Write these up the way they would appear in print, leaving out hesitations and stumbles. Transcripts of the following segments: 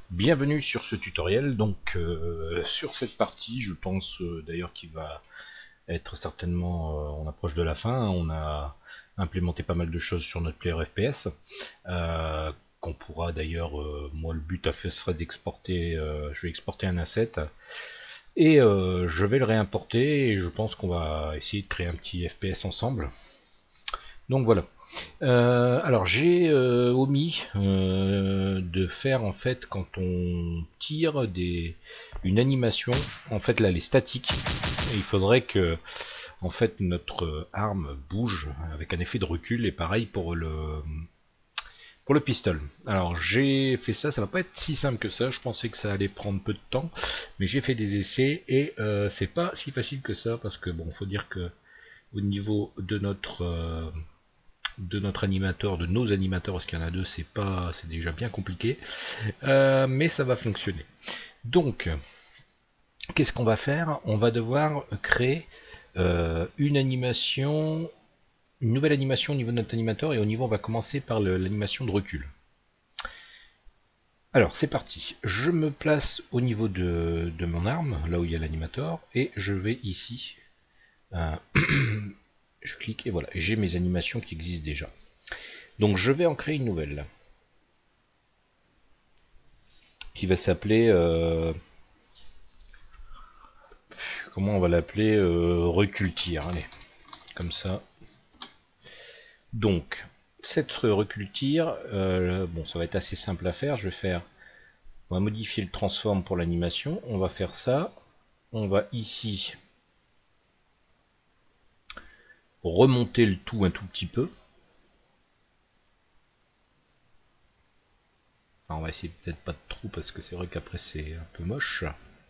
Bienvenue sur ce tutoriel. Donc sur cette partie, je pense d'ailleurs qu'il va être certainement, on approche de la fin. On a implémenté pas mal de choses sur notre player FPS, qu'on pourra d'ailleurs, moi le but à faire serait d'exporter, je vais exporter un asset et je vais le réimporter et je pense qu'on va essayer de créer un petit FPS ensemble. Donc voilà. Alors j'ai omis de faire en fait quand on tire une animation, en fait là elle est statique et il faudrait que en fait notre arme bouge avec un effet de recul et pareil pour le pistol. Alors j'ai fait ça, ça va pas être si simple que ça, je pensais que ça allait prendre peu de temps, mais j'ai fait des essais et c'est pas si facile que ça parce que bon, faut dire que au niveau de notre animateur, de nos animateurs, parce qu'il y en a deux, c'est déjà bien compliqué, mais ça va fonctionner. Donc, qu'est-ce qu'on va faire? On va devoir créer une animation, une nouvelle animation au niveau de notre animateur, et au niveau, on va commencer par l'animation de recul. Alors, c'est parti. Je me place au niveau de mon arme, là où il y a l'animateur, et je vais ici. Je clique et voilà, j'ai mes animations qui existent déjà. Donc je vais en créer une nouvelle qui va s'appeler comment on va l'appeler, recul tir, allez, comme ça. Donc cette recul tir, bon ça va être assez simple à faire. On va modifier le transform pour l'animation, on va faire ça, on va ici remonter le tout un tout petit peu. Alors on va essayer peut-être pas de trop parce que c'est vrai qu'après c'est un peu moche.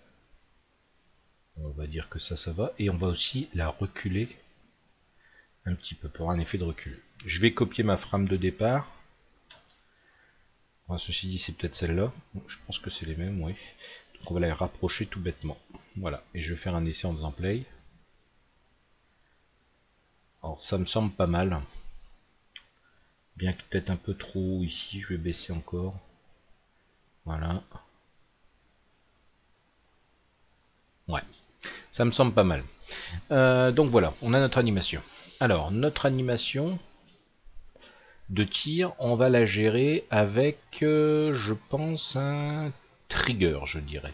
On va dire que ça va, et on va aussi la reculer un petit peu pour un effet de recul. Je vais copier ma frame de départ. Enfin, ceci dit, c'est peut-être celle-là. Je pense que c'est les mêmes, oui. Donc on va les rapprocher tout bêtement. Voilà, et je vais faire un essai en faisant play. Alors ça me semble pas mal. Bien que peut-être un peu trop ici, je vais baisser encore. Voilà. Ouais, ça me semble pas mal. Donc voilà, on a notre animation. Alors, notre animation de tir, on va la gérer avec, je pense, un trigger, je dirais.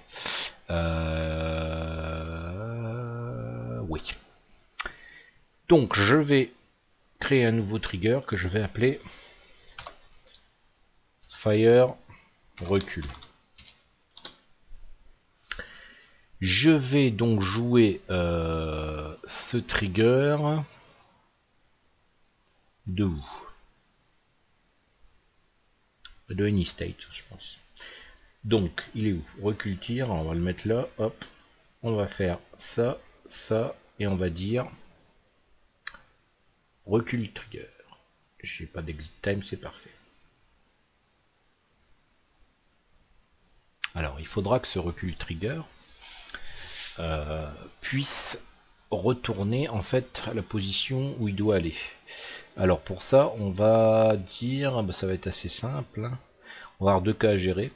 Oui. Donc, je vais créer un nouveau trigger que je vais appeler Fire Recul. Je vais donc jouer ce trigger de où? De Any State, je pense. Donc, il est où? Recul tir, on va le mettre là, hop. On va faire ça, ça, et on va dire recul trigger. J'ai pas d'exit time, c'est parfait. Alors, il faudra que ce recul trigger puisse retourner en fait à la position où il doit aller. Alors pour ça, on va dire, ça va être assez simple. On va avoir deux cas à gérer.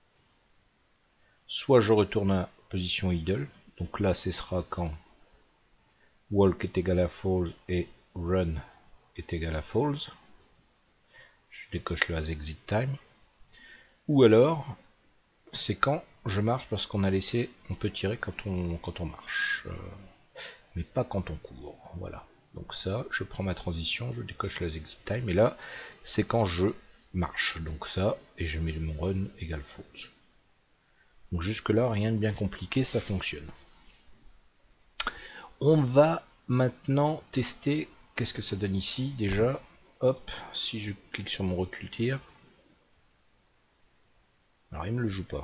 Soit je retourne à position idle, donc là ce sera quand walk est égal à false et run est égal à false. Je décoche le as exit time. Ou alors c'est quand je marche, parce qu'on a laissé, on peut tirer quand on marche, mais pas quand on court. Voilà. Donc ça, je prends ma transition, je décoche l'as exit time, et là c'est quand je marche. Donc ça, et je mets mon run égale false. Donc jusque là, rien de bien compliqué, ça fonctionne. On va maintenant tester qu'est-ce que ça donne ici déjà. Hop, si je clique sur mon recul tir. Alors il me le joue pas.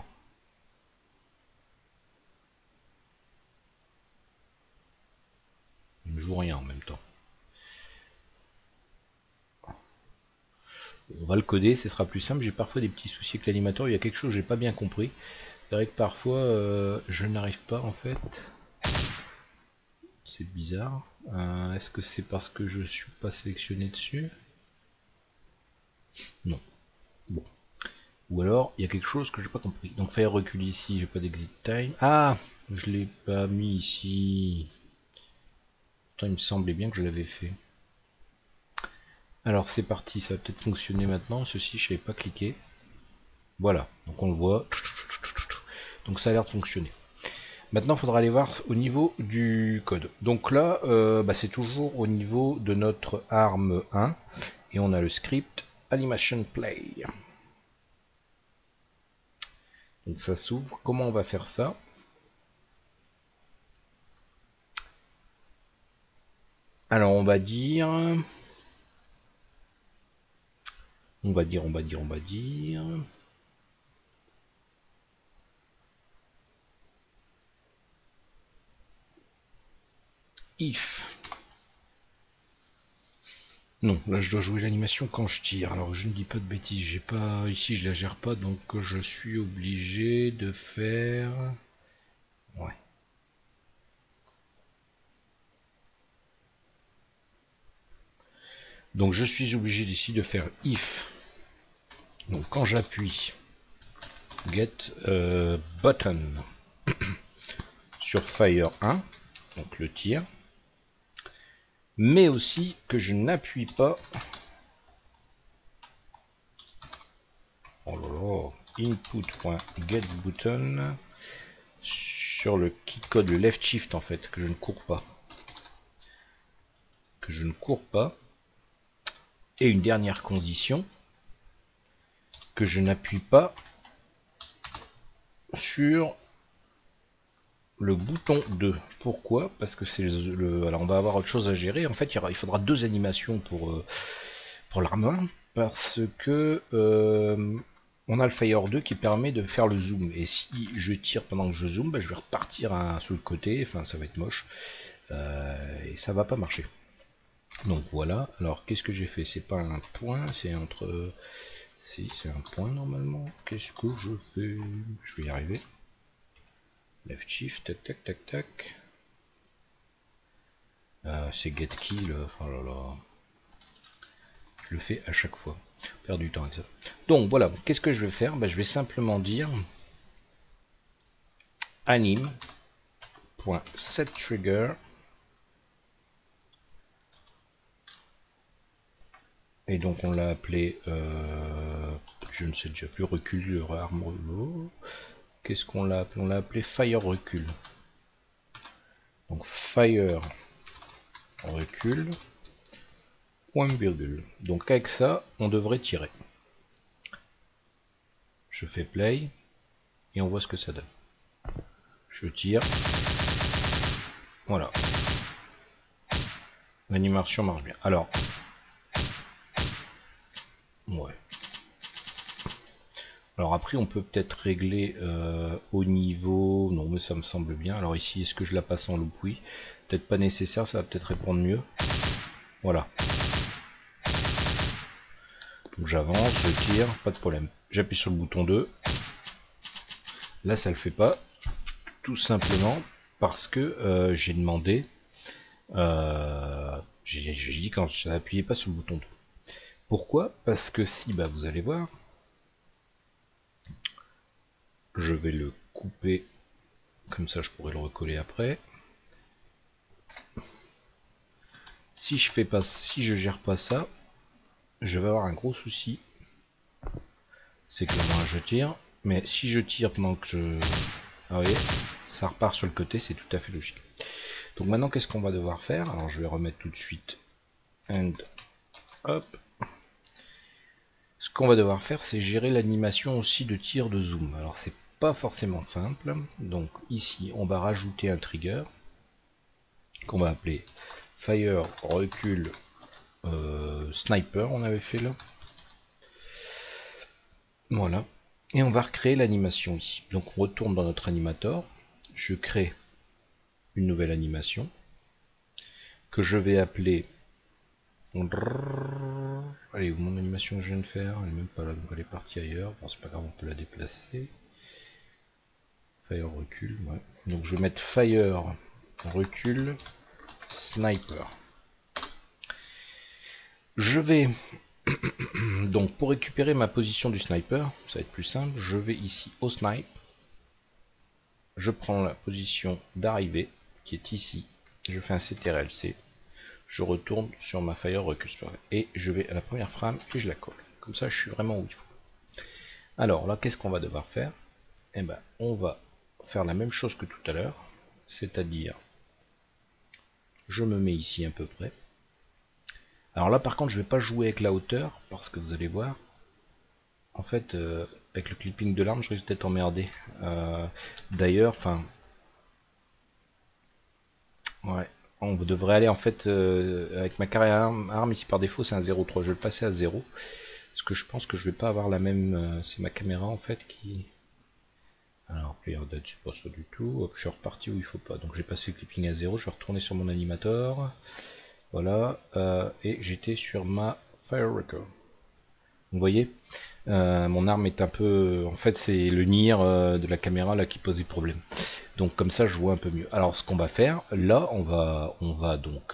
Il me joue rien en même temps. On va le coder, ce sera plus simple. J'ai parfois des petits soucis avec l'animateur, il y a quelque chose que j'ai pas bien compris. C'est vrai que parfois je n'arrive pas en fait. C'est bizarre. Est-ce que c'est parce que je suis pas sélectionné dessus? Non. Bon. Ou alors, il y a quelque chose que j'ai pas compris. Donc fire recul ici, j'ai pas d'exit time. Ah, je l'ai pas mis ici. Pourtant, il me semblait bien que je l'avais fait. Alors c'est parti, ça va peut-être fonctionner maintenant. Ceci, je savais pas cliquer. Voilà, donc on le voit. Donc ça a l'air de fonctionner. Maintenant, il faudra aller voir au niveau du code. Donc là, c'est toujours au niveau de notre arme 1. Et on a le script animation play. Donc ça s'ouvre. Comment on va faire ça? Alors on va dire... if. Non, là je dois jouer l'animation quand je tire. Alors je ne dis pas de bêtises, j'ai pas ici je la gère pas, donc je suis obligé de faire. Ouais. Donc je suis obligé ici de faire if. Donc quand j'appuie get button sur fire 1, donc le tir, mais aussi que je n'appuie pas. Oh là là, input.getButton sur le key code, le left shift en fait, que je ne cours pas. Et une dernière condition, que je n'appuie pas sur le bouton 2. Pourquoi? Parce que c'est le... Alors on va avoir autre chose à gérer. En fait, il faudra deux animations pour l'arme, parce que on a le Fire 2 qui permet de faire le zoom. Et si je tire pendant que je zoome, je vais repartir sur le côté. Enfin, ça va être moche. Et ça va pas marcher. Donc voilà. Alors, qu'est-ce que j'ai fait? C'est pas un point, c'est entre... Si, c'est un point normalement. Qu'est-ce que je fais? Je vais y arriver. Left shift, tac tac tac tac. C'est get kill. Oh là là. Je le fais à chaque fois. Perdre du temps avec ça. Donc voilà, qu'est-ce que je vais faire? Je vais simplement dire anim.setTrigger. Et donc on l'a appelé, je ne sais déjà plus, recul, arme. Qu'est-ce qu'on l'a appelé? On l'a appelé fire recul. Donc fire recul, point virgule. Donc avec ça, on devrait tirer. Je fais play et on voit ce que ça donne. Je tire. Voilà. L'animation marche bien. Alors, ouais. Alors après, on peut peut-être régler au niveau... Non, mais ça me semble bien. Alors ici, est-ce que je la passe en loop? Oui. Peut-être pas nécessaire, ça va peut-être répondre mieux. Voilà. Donc j'avance, je tire, pas de problème. J'appuie sur le bouton 2. Là, ça le fait pas. Tout simplement parce que j'ai demandé... j'ai dit quand je n'appuyais pas sur le bouton 2. Pourquoi? Parce que si, vous allez voir... Je vais le couper, comme ça je pourrais le recoller après. Si je gère pas ça, je vais avoir un gros souci. C'est que moi je tire, mais si je tire pendant que je... Ah oui, ça repart sur le côté, c'est tout à fait logique. Donc maintenant qu'est-ce qu'on va devoir faire? Alors je vais remettre tout de suite and hop. Ce qu'on va devoir faire, c'est gérer l'animation aussi de tir de zoom. Alors c'est pas forcément simple. Donc ici, on va rajouter un trigger qu'on va appeler fire recul sniper. On avait fait là. Voilà. Et on va recréer l'animation ici. Donc on retourne dans notre animator. Je crée une nouvelle animation que je vais appeler... Allez, où mon animation que je viens de faire? Elle est même pas là, donc elle est partie ailleurs. Bon, c'est pas grave, on peut la déplacer. Fire recul, ouais. Donc je vais mettre fire recul sniper. Je vais Donc pour récupérer ma position du sniper, ça va être plus simple, je vais ici au snipe, je prends la position d'arrivée qui est ici, je fais un CTRL-C, je retourne sur ma fire recul et je vais à la première frame et je la colle. Comme ça je suis vraiment où il faut. Alors là qu'est-ce qu'on va devoir faire? Eh ben on va faire la même chose que tout à l'heure, c'est-à-dire je me mets ici à peu près. Alors là par contre je vais pas jouer avec la hauteur parce que vous allez voir, en fait avec le clipping de l'arme je risque d'être emmerdé. D'ailleurs, enfin ouais, on devrait aller en fait avec ma carrière arme ici par défaut c'est un 0,3, je vais le passer à 0 parce que je pense que je vais pas avoir la même, c'est ma caméra en fait qui... Alors player dead c'est pas ça du tout, hop je suis reparti où il faut pas, donc j'ai passé le clipping à 0, je vais retourner sur mon animator, voilà, et j'étais sur ma fire record. Vous voyez, mon arme est un peu... En fait, c'est le NIR de la caméra là qui pose des problèmes. Donc comme ça, je vois un peu mieux. Alors, ce qu'on va faire, là, on va donc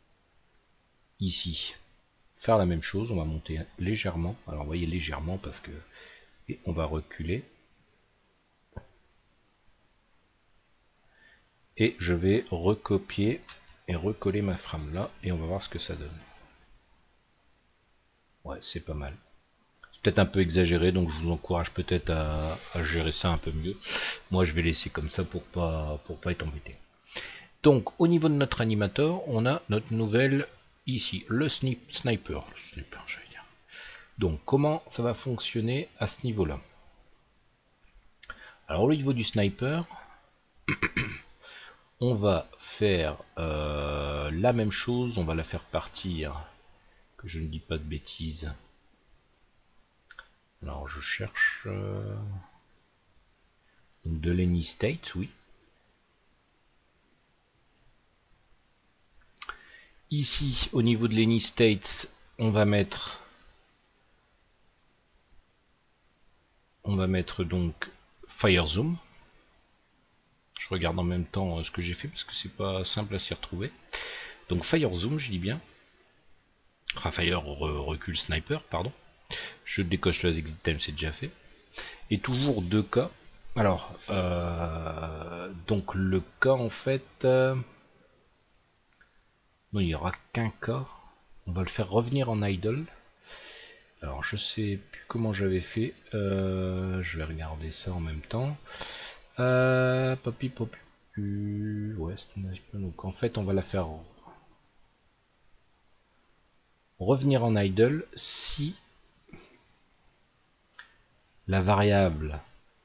ici faire la même chose. On va monter légèrement. Alors, vous voyez légèrement parce que... Et on va reculer. Et je vais recopier et recoller ma frame là. Et on va voir ce que ça donne. Ouais, c'est pas mal. Peut-être un peu exagéré, donc je vous encourage peut-être à gérer ça un peu mieux. Moi je vais laisser comme ça pour pas être embêté. Donc au niveau de notre animateur, on a notre nouvelle ici, le sniper. Je vais dire. Donc comment ça va fonctionner à ce niveau-là? Alors au niveau du sniper, on va faire la même chose, on va la faire partir, que je ne dis pas de bêtises. Alors je cherche de l'Any State, oui. Ici, au niveau de l'Any States, on va mettre donc Fire Zoom. Je regarde en même temps ce que j'ai fait parce que c'est pas simple à s'y retrouver. Donc Fire Zoom, je dis bien. Enfin, Fire recul sniper, pardon. Je décoche le exit time, c'est déjà fait. Et toujours 2K. Alors, donc le K en fait, non, il n'y aura qu'un K. On va le faire revenir en idle. Alors je sais plus comment j'avais fait. Je vais regarder ça en même temps. Poppy. Ouais, donc en fait on va la faire revenir en idle si la variable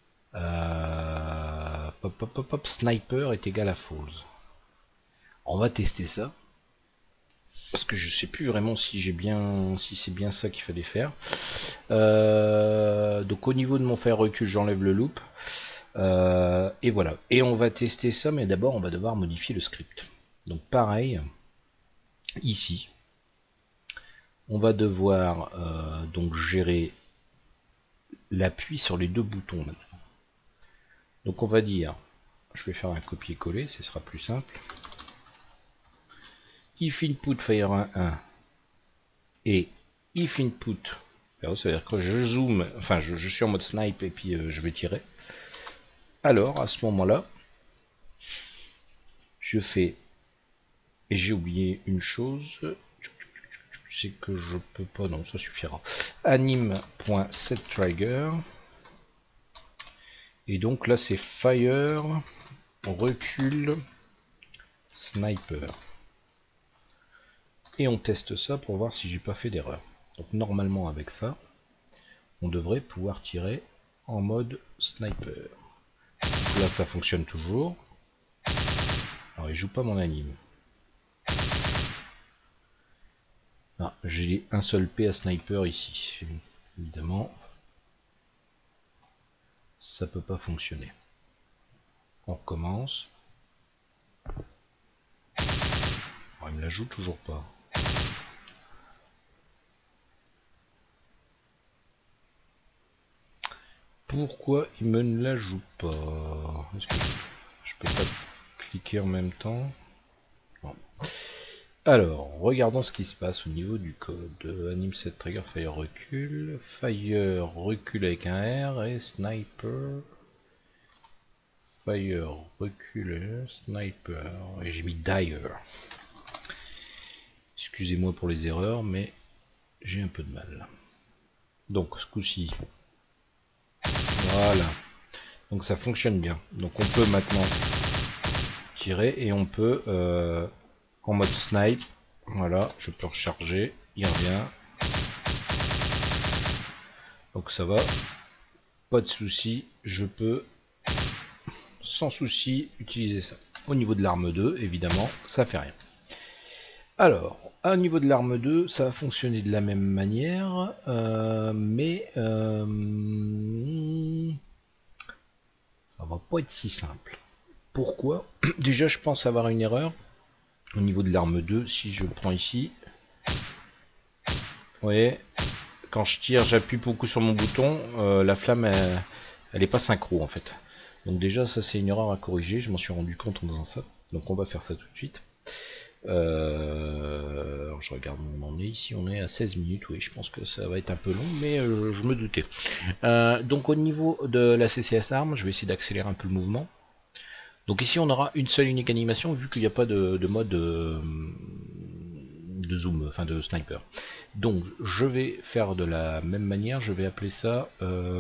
sniper est égale à false. On va tester ça parce que je sais plus vraiment si c'est bien ça qu'il fallait faire. Donc au niveau de mon fire recul, j'enlève le loop. Et voilà. Et on va tester ça, mais d'abord on va devoir modifier le script. Donc pareil, ici, on va devoir donc gérer l'appui sur les deux boutons maintenant. Donc on va dire, je vais faire un copier-coller, ce sera plus simple. If input fire 1 et if input, ça veut dire que je zoome, enfin je suis en mode snipe et puis je vais tirer. Alors à ce moment-là, je fais, et j'ai oublié une chose, c'est que je peux pas, non ça suffira, anim.setTrigger, et donc là c'est fire recul sniper, et on teste ça pour voir si j'ai pas fait d'erreur. Donc normalement avec ça on devrait pouvoir tirer en mode sniper. Donc là ça fonctionne toujours. Alors il joue pas mon anime. Ah, j'ai un seul P à sniper ici. Évidemment, ça peut pas fonctionner. On recommence. Oh, il me la joue toujours pas. Pourquoi il me ne la joue pas? Est-ce que je peux pas cliquer en même temps? Non. Alors, regardons ce qui se passe au niveau du code. Anime set trigger fire recul. Fire recul avec un R et sniper. Fire recul sniper. Et j'ai mis dire. Excusez-moi pour les erreurs, mais j'ai un peu de mal. Donc ce coup-ci. Voilà. Donc ça fonctionne bien. Donc on peut maintenant tirer et on peut en mode snipe. Voilà, je peux recharger. Il revient. Donc ça va. Pas de souci. Je peux sans souci utiliser ça. Au niveau de l'arme 2, évidemment, ça fait rien. Alors, au niveau de l'arme 2, ça va fonctionner de la même manière, mais ça va pas être si simple. Pourquoi? Déjà, je pense avoir une erreur au niveau de l'arme 2. Si je prends ici, vous voyez, quand je tire, j'appuie beaucoup sur mon bouton, la flamme, elle est pas synchro en fait. Donc déjà, ça c'est une erreur à corriger. Je m'en suis rendu compte en faisant ça. Donc on va faire ça tout de suite. Alors je regarde où on en est ici, on est à 16 minutes, oui je pense que ça va être un peu long, mais je me doutais. Donc au niveau de la CCS arme, je vais essayer d'accélérer un peu le mouvement. Donc ici on aura une seule unique animation vu qu'il n'y a pas de mode de zoom, enfin de sniper. Donc je vais faire de la même manière, je vais appeler ça...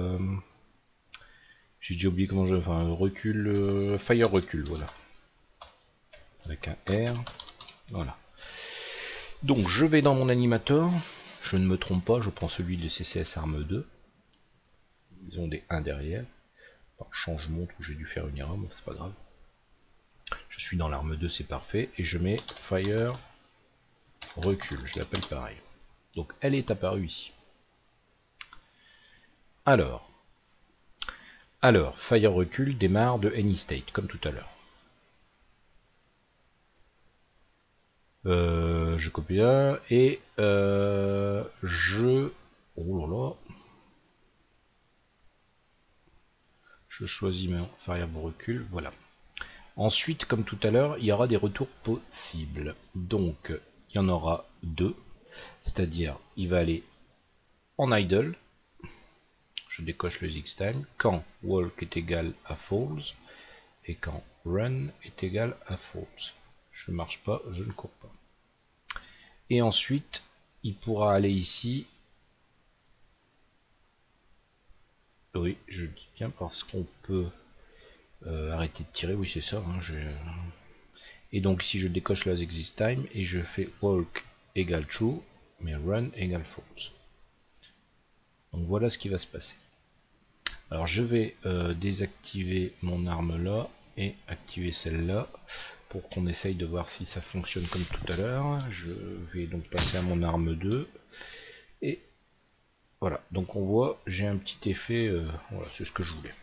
j'ai déjà oublié comment je... Enfin recul... fire recul, voilà. Avec un R... Voilà. Donc je vais dans mon animateur, je ne me trompe pas, je prends celui de CCS Arme 2. Ils ont des 1 derrière. Alors, change montre où j'ai dû faire une erreur, mais c'est pas grave. Je suis dans l'arme 2, c'est parfait. Et je mets Fire Recul, je l'appelle pareil. Donc elle est apparue ici. Alors Fire Recul démarre de Any State, comme tout à l'heure. Je copie là et je... Oh là là. Je choisis mon Fire Recul, voilà. Ensuite, comme tout à l'heure, il y aura des retours possibles. Donc, il y en aura deux. C'est-à-dire, il va aller en idle. Je décoche le X-Time. Quand walk est égal à false. Et quand run est égal à false. Je ne marche pas, je ne cours pas. Et ensuite, il pourra aller ici. Oui, je dis bien parce qu'on peut arrêter de tirer. Oui, c'est ça. Hein, et donc ici, je décoche la exit time et je fais walk égale true, mais run égale false. Donc voilà ce qui va se passer. Alors je vais désactiver mon arme là et activer celle-là pour qu'on essaye de voir si ça fonctionne comme tout à l'heure. Je vais donc passer à mon arme 2 et voilà, donc on voit j'ai un petit effet, voilà, c'est ce que je voulais.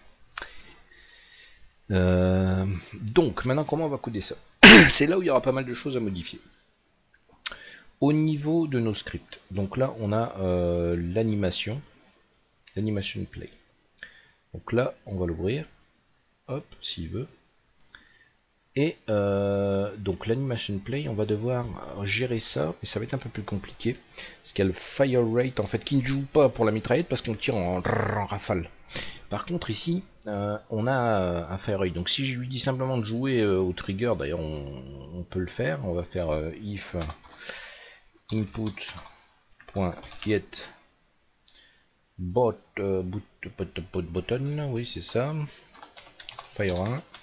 Donc maintenant comment on va coder ça? C'est là où il y aura pas mal de choses à modifier. Au niveau de nos scripts, donc là on a l'animation play. Donc là on va l'ouvrir, hop, s'il veut. Et donc l'animation play, on va devoir gérer ça, mais ça va être un peu plus compliqué. Parce qu'il y a le fire rate en fait qui ne joue pas pour la mitraillette parce qu'on tire en rafale. Par contre ici, on a un fire rate. Donc si je lui dis simplement de jouer au trigger, d'ailleurs on peut le faire. On va faire if input.get button, oui c'est ça, fire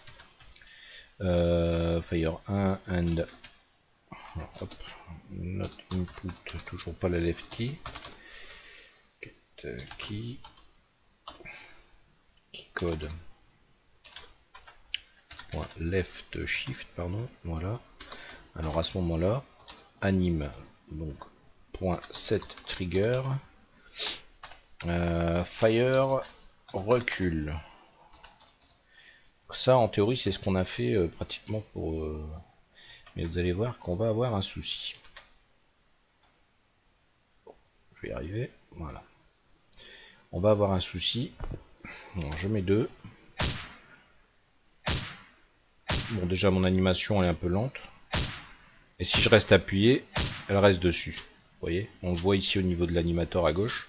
1. Fire 1 and hop, not input, toujours pas la left key, get key code left shift, pardon, voilà. Alors à ce moment là anime donc .set trigger fire recul. Ça en théorie c'est ce qu'on a fait pratiquement pour mais vous allez voir qu'on va avoir un souci. Je vais y arriver, voilà. On va avoir un souci. Alors, je mets 2. Bon déjà mon animation elle est un peu lente. Et si je reste appuyé, elle reste dessus. Vous voyez, on le voit ici au niveau de l'animateur à gauche.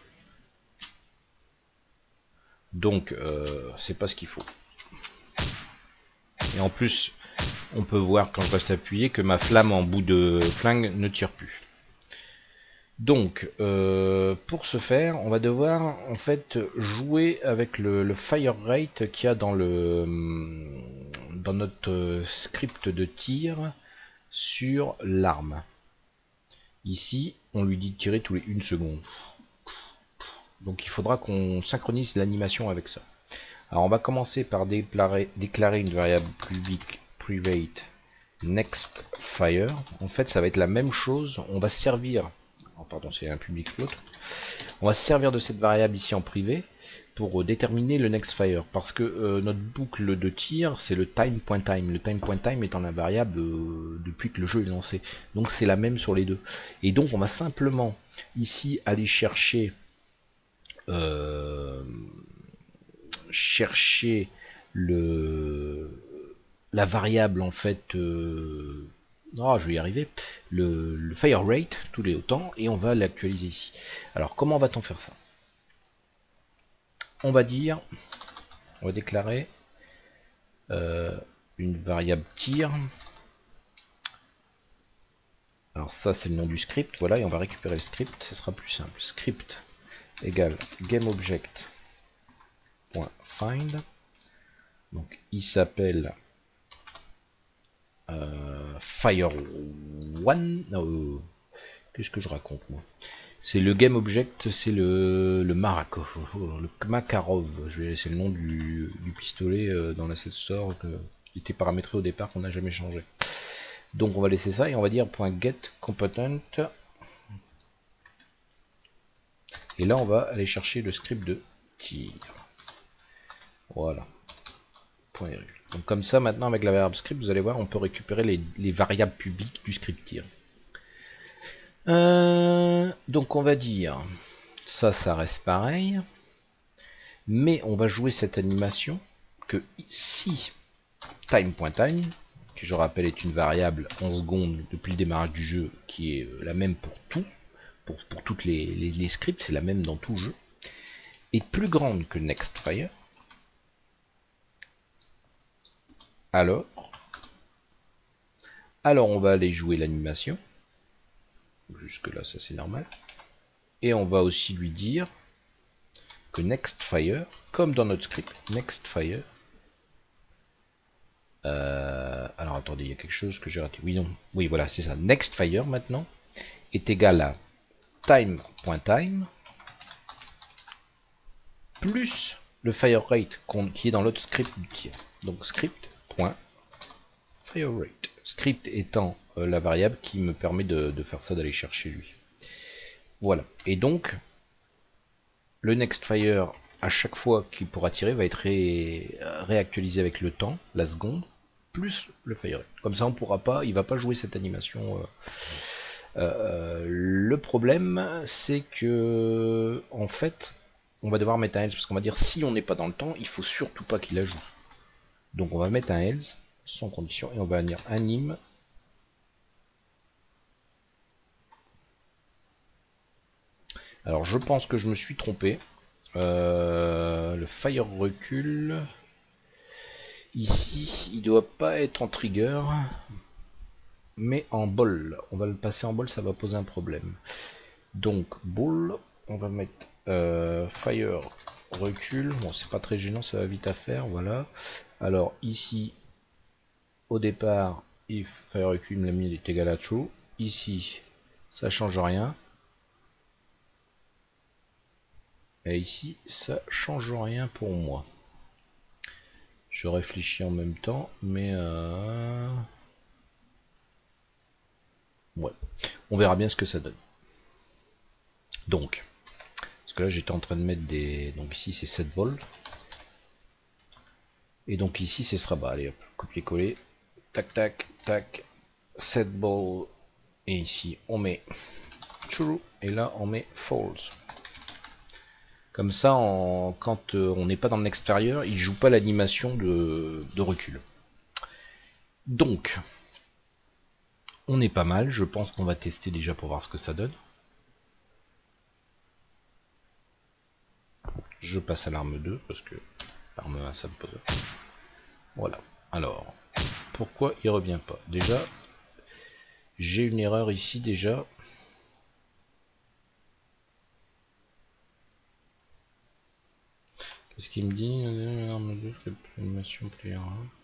Donc, c'est pas ce qu'il faut. Et en plus, on peut voir quand je reste appuyé que ma flamme en bout de flingue ne tire plus. Donc, pour ce faire, on va devoir en fait jouer avec le fire rate qu'il y a dans notre script de tir sur l'arme. Ici, on lui dit de tirer tous les 1 seconde. Donc il faudra qu'on synchronise l'animation avec ça. Alors on va commencer par déclarer une variable private next fire. En fait, ça va être la même chose. On va se servir, oh, pardon, c'est un public float. On va se servir de cette variable ici en privé pour déterminer le next fire, parce que notre boucle de tir c'est le time.time. Le time.time étant la variable depuis que le jeu est lancé. Donc c'est la même sur les deux. Et donc on va simplement ici aller chercher la variable en fait je vais y arriver, le fire rate tous les autant, et on va l'actualiser ici. Alors comment va-t-on faire ça? On va déclarer une variable tir. Alors ça c'est le nom du script, voilà, et on va récupérer le script, ce sera plus simple. Script égale GameObject.find. Donc il s'appelle Fire1. Qu'est-ce que je raconte moi? C'est le GameObject, c'est le Makarov. Je vais laisser le nom du pistolet dans l'asset store qui était paramétré au départ, qu'on n'a jamais changé. Donc on va laisser ça et on va dire .getComponent. Et là on va aller chercher le script de tir. Voilà. Donc comme ça maintenant avec la variable script, vous allez voir, on peut récupérer les variables publiques du script tir. Donc on va dire ça reste pareil, mais on va jouer cette animation que si time.time, qui je rappelle est une variable en secondes depuis le démarrage du jeu, qui est la même pour tout, pour toutes les scripts, c'est la même dans tout jeu, est plus grande que next fire, alors on va aller jouer l'animation. Jusque là ça c'est normal, et on va aussi lui dire que next fire, comme dans notre script, next fire, alors attendez, il y a quelque chose que j'ai raté, oui voilà c'est ça, next fire maintenant est égal à time.time plus le fire rate qui est dans l'autre script du tir. Donc script.fireRate, script étant la variable qui me permet de faire ça, d'aller chercher lui. Voilà, et donc le next fire à chaque fois qu'il pourra tirer va être réactualisé avec le temps, la seconde, plus le fire rate. Comme ça on pourra pas, il va pas jouer cette animation. Le problème c'est que en fait on va devoir mettre un else, parce qu'on va dire si on n'est pas dans le temps, il faut surtout pas qu'il la joue. Donc on va mettre un else sans condition et on va venir anime Alors je pense que je me suis trompé. Le fire recul. Ici, il doit pas être en trigger, mais en ball. On va le passer en ball, ça va poser un problème. Donc ball, on va mettre fire recul. Bon, c'est pas très gênant, ça va vite à faire. Voilà. Alors ici, au départ, if fire recul me l'a mis, il est égal à true. Ici, ça change rien. Et ici, ça change rien pour moi. Je réfléchis en même temps, mais ouais, on verra bien ce que ça donne. Donc, parce que là j'étais en train de mettre des, donc ici c'est 7 balles, et donc ici ce sera, bah allez hop, copier-coller, tac tac tac, 7 balles, et ici on met true, et là on met false. Comme ça, quand on n'est pas dans l'extérieur, il joue pas l'animation de recul. Donc, On est pas mal, je pense qu'on va tester déjà pour voir ce que ça donne. Je passe à l'arme 2 parce que l'arme 1 ça me pose. Voilà. Alors, pourquoi il revient pas? Déjà, j'ai une erreur ici déjà. Qu'est-ce qu'il me dit? Arme 2, animation player 1.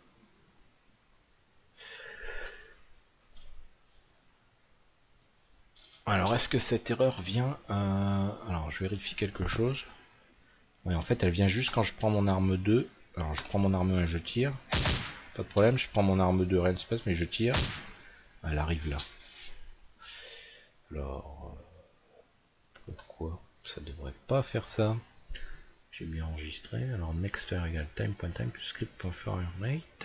Alors, est-ce que cette erreur vient... Alors, je vérifie quelque chose. Oui, en fait, elle vient juste quand je prends mon arme 2. Alors, je prends mon arme 1 et je tire. Pas de problème, je prends mon arme 2, rien de space, mais je tire. Elle arrive là. Alors, pourquoi ça devrait pas faire ça? J'ai bien enregistré. Alors, next fire égale time.time plus script.fireMate.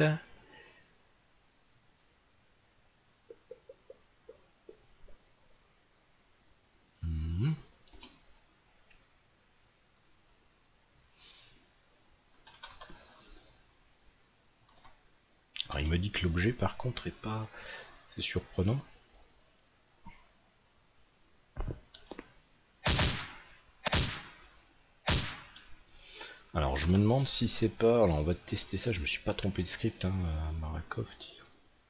Alors, il me dit que l'objet par contre est pas... C'est surprenant. Alors je me demande si c'est pas... Alors on va tester ça, je me suis pas trompé de script, hein, Marakov tire.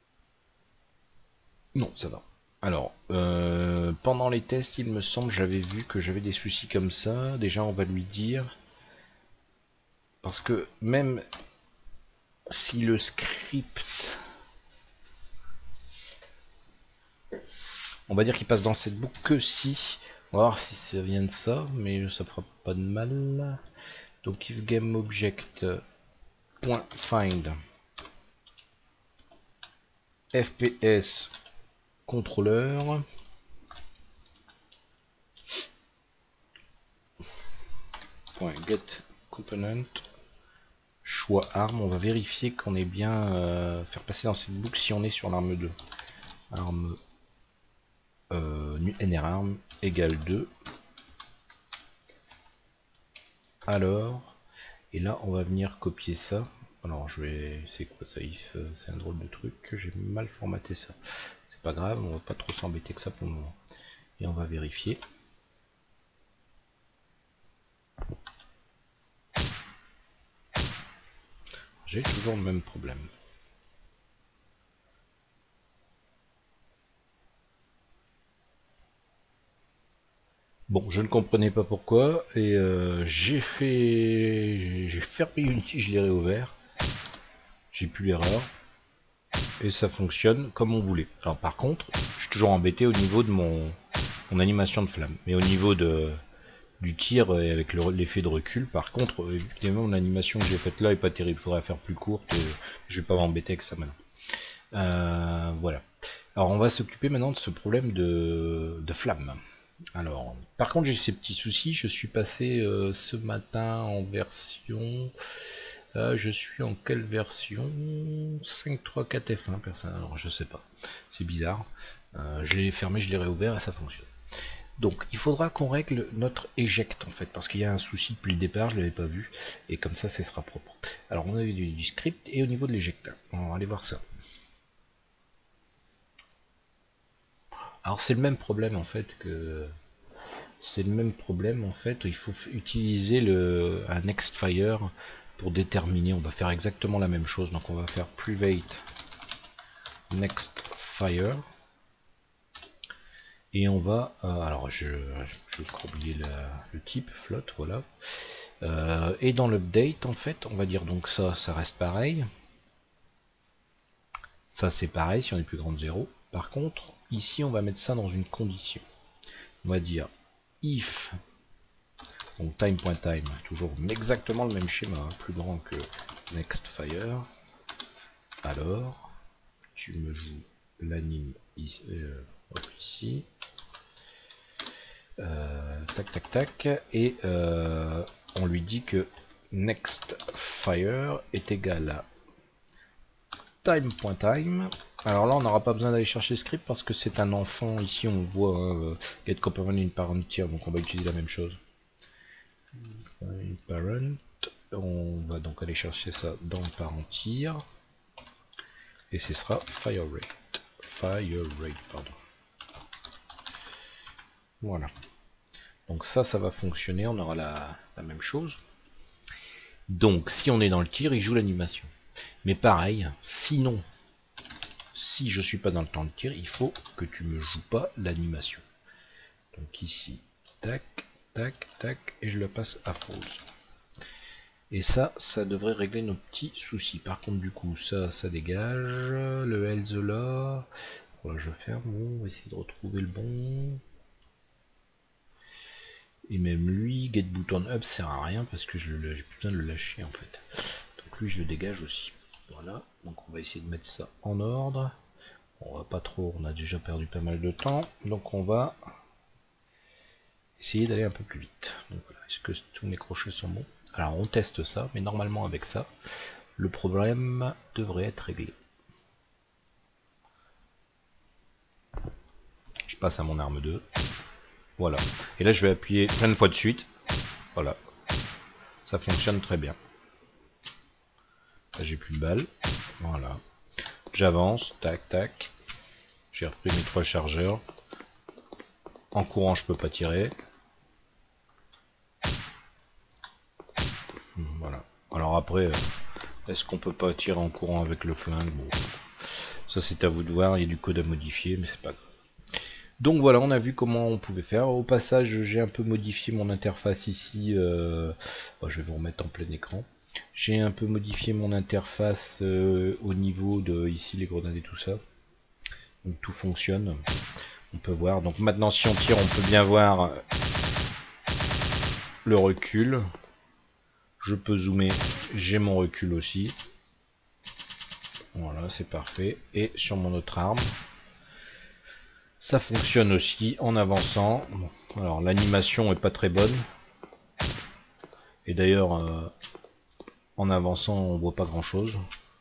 Non, ça va. Alors, pendant les tests, il me semble, j'avais vu que j'avais des soucis comme ça. Déjà, on va lui dire... Parce que même si le script... On va dire qu'il passe dans cette boucle que si... On va voir si ça vient de ça, mais ça fera pas de mal. Donc if gameObject .find FPS contrôleur .get component choix arme, on va vérifier qu'on est bien faire passer dans cette boucle si on est sur l'arme 2. Arme nrarm égale 2. Alors, et là on va venir copier ça. Alors je vais... C'est quoi ça if? C'est un drôle de truc, j'ai mal formaté ça. C'est pas grave, on va pas trop s'embêter que ça pour le moment. Et on va vérifier. J'ai toujours le même problème. Bon, je ne comprenais pas pourquoi, et j'ai fermé Unity, je l'ai réouvert. J'ai plus l'erreur. Et ça fonctionne comme on voulait. Alors par contre, je suis toujours embêté au niveau de mon animation de flamme. Mais au niveau du tir et avec l'effet de recul, par contre, évidemment, mon animation que j'ai faite là est pas terrible. Il faudrait faire plus courte et je vais pas m'embêter avec ça maintenant. Voilà. Alors on va s'occuper maintenant de ce problème de flamme. Alors, par contre, j'ai ces petits soucis. Je suis passé ce matin en version... je suis en quelle version? 5.3.4 F1, personne. Alors, je sais pas. C'est bizarre. Je l'ai fermé, je l'ai réouvert et ça fonctionne. Donc, il faudra qu'on règle notre eject en fait, parce qu'il y a un souci depuis le départ, je l'avais pas vu, et comme ça, ce sera propre. Alors, on a eu du script et au niveau de l'eject. On va aller voir ça. Alors, c'est le même problème en fait que... C'est le même problème en fait, il faut utiliser un nextFire pour déterminer, on va faire exactement la même chose, donc on va faire private nextFire et on va, alors je vais oublier le type, float, voilà, et dans l'update en fait, on va dire donc ça reste pareil, ça c'est pareil si on est plus grand de 0, par contre ici on va mettre ça dans une condition, on va dire if, donc time.time, toujours exactement le même schéma, hein, plus grand que nextFire. Alors, tu me joues l'anime ici, tac tac tac, et on lui dit que nextFire est égal à time.time. Alors là, on n'aura pas besoin d'aller chercher le script parce que c'est un enfant. Ici, on voit hein, get component in parent tier, donc on va utiliser la même chose. Parent, on va donc aller chercher ça dans le parent tier et ce sera fire rate. rate, pardon. Voilà. Donc ça va fonctionner, on aura la même chose. Donc si on est dans le tir, il joue l'animation. Mais pareil, sinon, si je suis pas dans le temps de tir, il faut que tu me joues pas l'animation. Donc ici, tac, tac, tac, et je le passe à false. Et ça devrait régler nos petits soucis. Par contre, du coup, ça dégage. Le else là, voilà, je ferme. On va essayer de retrouver le bon. Et même lui, get button up sert à rien parce que j'ai plus besoin de le lâcher en fait. Donc lui, je le dégage aussi. Voilà. Donc on va essayer de mettre ça en ordre. On va pas trop, on a déjà perdu pas mal de temps. Donc on va essayer d'aller un peu plus vite. Donc voilà. Est-ce que tous mes crochets sont bons? Alors on teste ça, mais normalement avec ça, le problème devrait être réglé. Je passe à mon arme 2. Voilà. Et là je vais appuyer plein de fois de suite. Voilà. Ça fonctionne très bien. Là j'ai plus de balles. Voilà. J'avance. Tac, tac. J'ai repris mes 3 chargeurs. En courant je peux pas tirer. Voilà. Alors après, est-ce qu'on peut pas tirer en courant avec le flingue? Bon. Ça c'est à vous de voir. Il y a du code à modifier, mais c'est pas grave. Donc voilà, on a vu comment on pouvait faire. Au passage, j'ai un peu modifié mon interface ici. Bon, je vais vous remettre en plein écran. J'ai un peu modifié mon interface au niveau de ici les grenades et tout ça. Donc tout fonctionne. On peut voir. Donc maintenant, si on tire, on peut bien voir le recul. Je peux zoomer. J'ai mon recul aussi. Voilà, c'est parfait. Et sur mon autre arme. Ça fonctionne aussi en avançant. Bon, alors l'animation est pas très bonne. Et d'ailleurs, en avançant, on voit pas grand chose.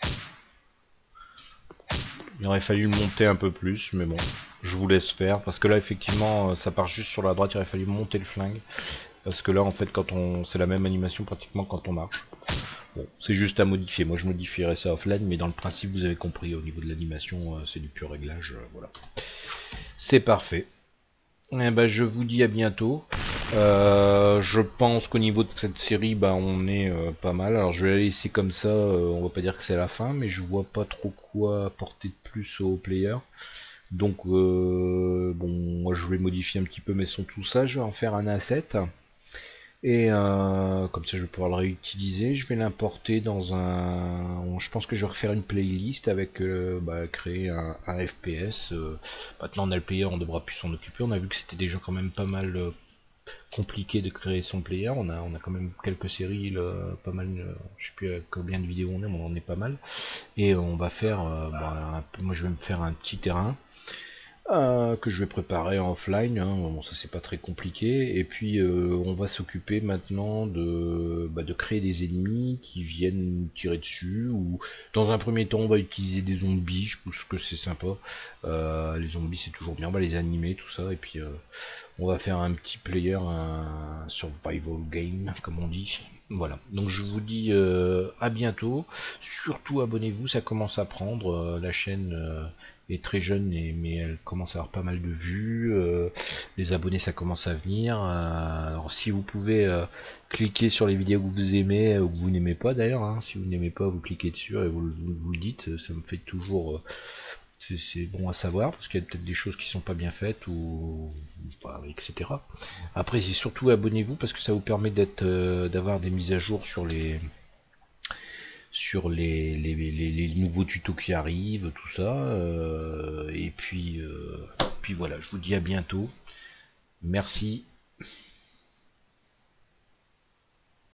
Il aurait fallu le monter un peu plus, mais bon, je vous laisse faire. Parce que là, effectivement, ça part juste sur la droite. Il aurait fallu monter le flingue. Parce que là, en fait, c'est la même animation pratiquement quand on marche. Bon, c'est juste à modifier. Moi, je modifierais ça offline, mais dans le principe, vous avez compris. Au niveau de l'animation, c'est du pur réglage. Voilà. C'est parfait. Eh ben, je vous dis à bientôt. Je pense qu'au niveau de cette série, bah, on est pas mal. Alors je vais la laisser comme ça, on va pas dire que c'est la fin, mais je vois pas trop quoi apporter de plus aux players. Donc bon, moi je vais modifier un petit peu mes sons, tout ça, je vais en faire un asset. Et comme ça je vais pouvoir le réutiliser. Je vais l'importer dans un... Je pense que je vais refaire une playlist avec créer un FPS. Maintenant on a le player, on devra plus s'en occuper. On a vu que c'était déjà quand même pas mal compliqué de créer son player. On a quand même quelques séries, pas mal, je sais plus combien de vidéos on est, mais on en est pas mal. Et on va faire, moi je vais me faire un petit terrain. Que je vais préparer en offline, hein. Bon, ça c'est pas très compliqué, et puis on va s'occuper maintenant de créer des ennemis qui viennent tirer dessus, ou dans un premier temps on va utiliser des zombies, je pense que c'est sympa, les zombies c'est toujours bien, on va les animer, tout ça, et puis on va faire un petit player, un survival game comme on dit. Voilà, donc je vous dis à bientôt, surtout abonnez-vous, ça commence à prendre, la chaîne est très jeune, mais elle commence à avoir pas mal de vues, les abonnés ça commence à venir, alors si vous pouvez cliquer sur les vidéos que vous aimez ou que vous n'aimez pas d'ailleurs, hein, si vous n'aimez pas vous cliquez dessus et vous le dites, ça me fait toujours... c'est bon à savoir, parce qu'il y a peut-être des choses qui sont pas bien faites, etc. Après, c'est surtout abonnez-vous, parce que ça vous permet d'avoir des mises à jour sur les nouveaux tutos qui arrivent, tout ça. Et puis voilà, je vous dis à bientôt. Merci